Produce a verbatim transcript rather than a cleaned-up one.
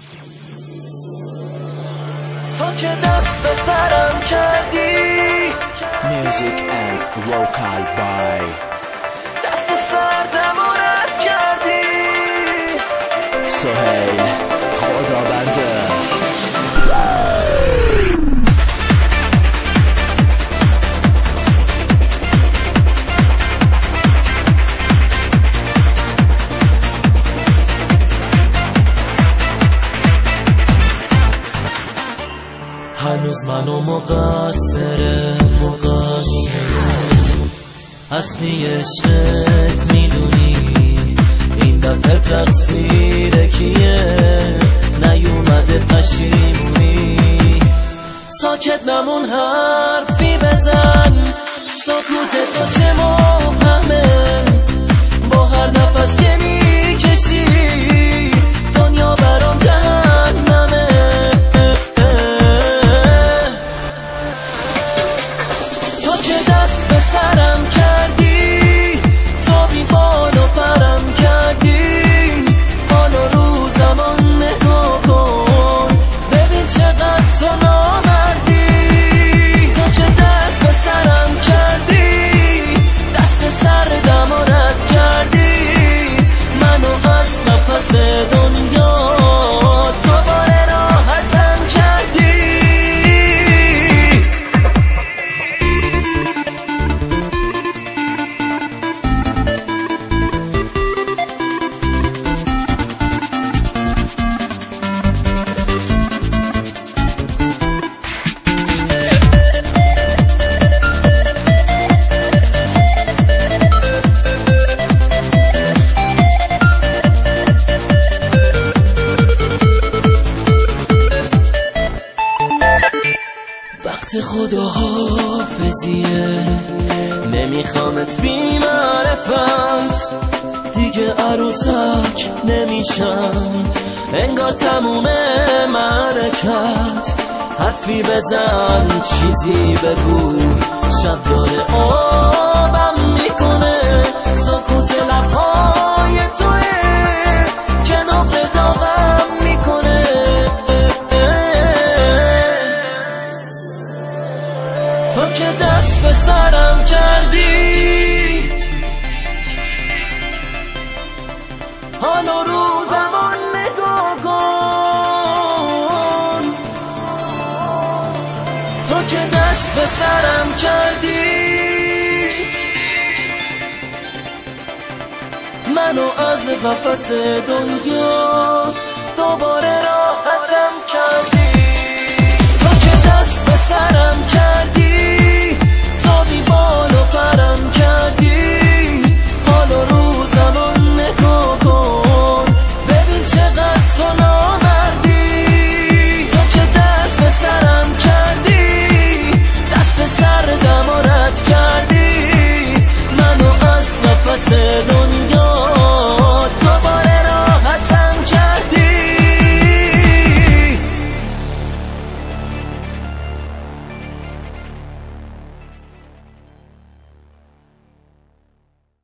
تو که دست به سرم کردی Music and vocal by دست سردمو رد کردی سهیل خدابنده. هنوز منو مقصره مقصره اصلی عشقت میدونی این دفعه تقصیر کیه نیومده پشیمونی ساکت نمون حرفی بزن سکوت تو چه مبهمه با هر نفس که میکشی دنیا برام جهنمه تو که دست به سرم کردی تو بی بال و پرم کردی حالا رو زمان نگاه کن ببین چقدر تو نامردی تو که دست به سرم کردی دست سردم و رد کردی منو از نفس دنیا دوباره راحتم کردی. وقت خدا حافظیه نمیخوامت بی معرفت دیگه عروسک نمیشم انگار تمومه معرکت حرفی بزن چیزی بگو شب داره آبم میکنه سکوت لبهای توه که نقل داغم میکنه تو که دست به سرم کردی حالا رو زمان نگاه کن تو که دست به سرم کردی منو از قفس دنیا